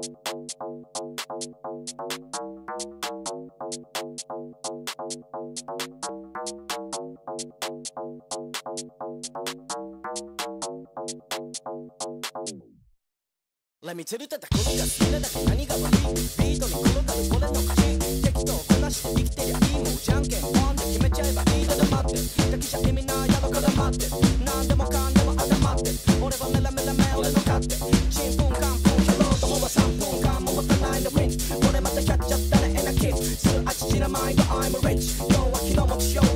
ラミチェル叩くのが好きなだけ何が悪いビートに転がるこれの歌詞適当こなして生きてりゃいいもうじゃんけんポンで決めちゃえばいいの黙ってだけじゃ意味ないやろから待って何でもかんでも頭って俺はメラメラメ俺の勝手チンプンカンプンやろうともは3分間も持たないのウィンこれまたやっちゃったねエナキッするあちちなマインド I'm rich 弱気の持ちよう